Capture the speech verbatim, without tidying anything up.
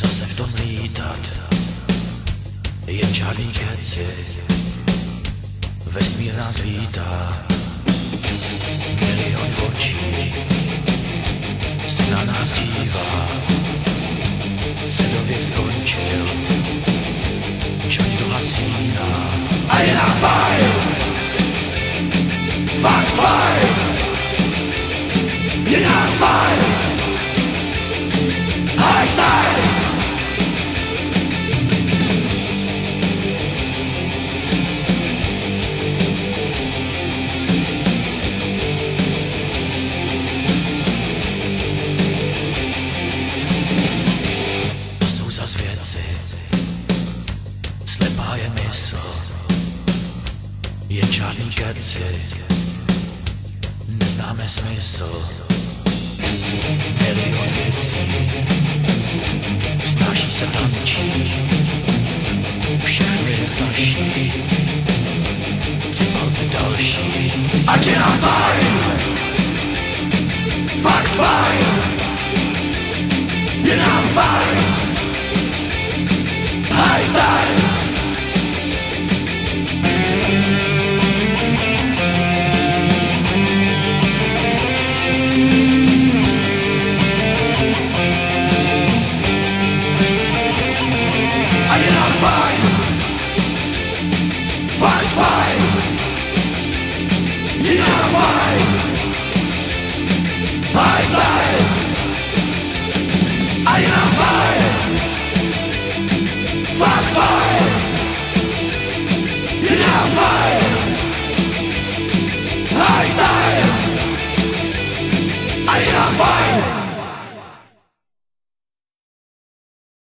Co se v tom lítat, jen žádný keci, vesmír nás vítá, milion očí se na nás dívá, středověk skončil, čas dohasíná a je nám fajn, fakt fajn, je nám fajn, high time. To jsou zas věci, slepá je mysl, jen žádný keci, neznáme smysl. Milion věcí, snaží se tančí, všechno je snaží, připalte další, ať je nám fajn, fakt fajn, je nám fajn, high time. Fakt fajn, je nám fajn, high time. A je nám fajn, fakt fajn, je nám fajn, high time. A je nám fajn.